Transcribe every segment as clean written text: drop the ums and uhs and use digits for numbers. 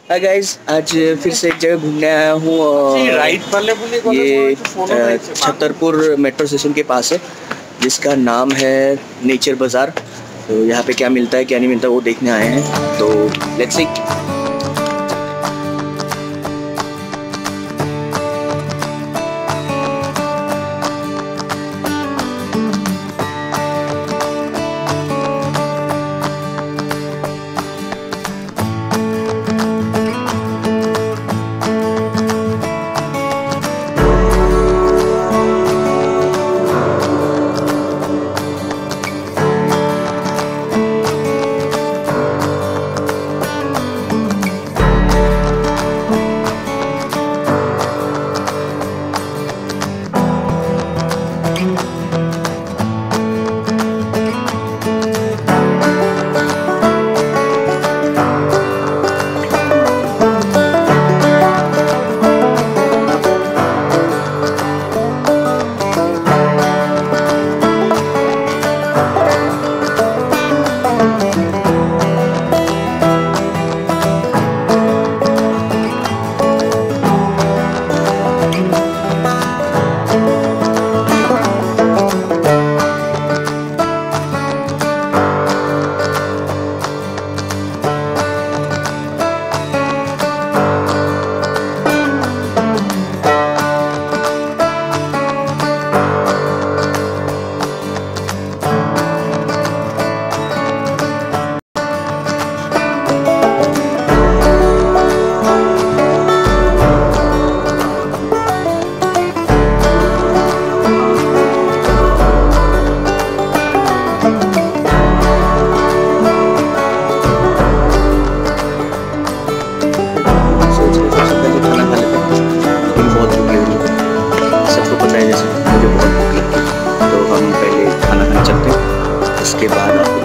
Hi guys, आज फिर से एक जगह घूमने आया हूँ और ये छतरपुर मेट्रो स्टेशन के पास है जिसका नाम है नेचर बाज़ार। तो यहाँ पे क्या मिलता है क्या नहीं मिलता वो देखने आए हैं, तो लेट्स सी। उसके बाद आपको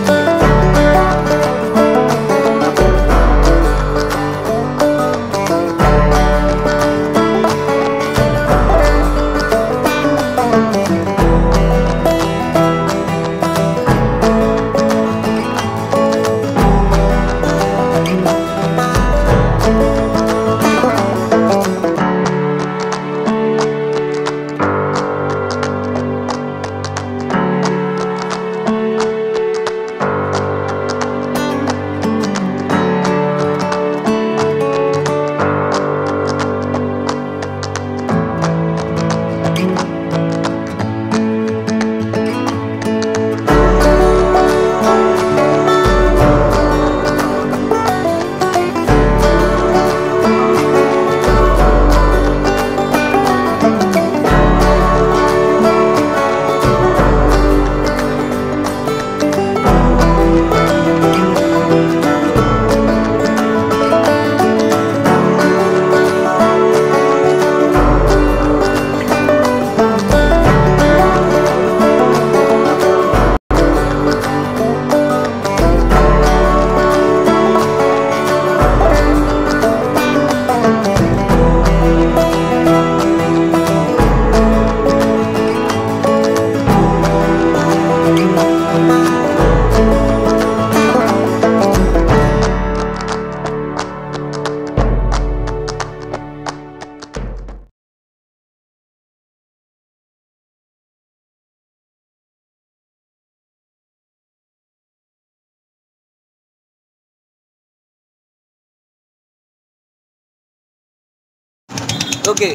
ओके।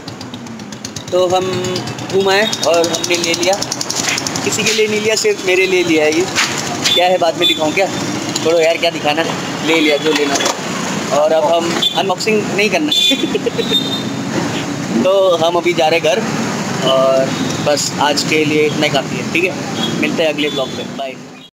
तो हम घूम आए और हमने ले लिया, किसी के लिए नहीं लिया, सिर्फ मेरे लिए लिया है। ये क्या है बाद में दिखाऊं क्या? छोड़ो यार, क्या दिखाना, ले लिया जो लेना था। और अब हम अनबॉक्सिंग नहीं करना तो हम अभी जा रहे घर और बस आज के लिए इतना ही काफ़ी है। ठीक है, मिलते हैं अगले ब्लॉग पे, बाय।